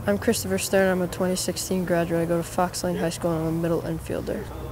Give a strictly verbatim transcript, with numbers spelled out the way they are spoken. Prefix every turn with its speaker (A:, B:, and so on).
A: I'm Christopher Stern. I'm a twenty sixteen graduate. I go to Fox Lane High School and I'm a middle infielder.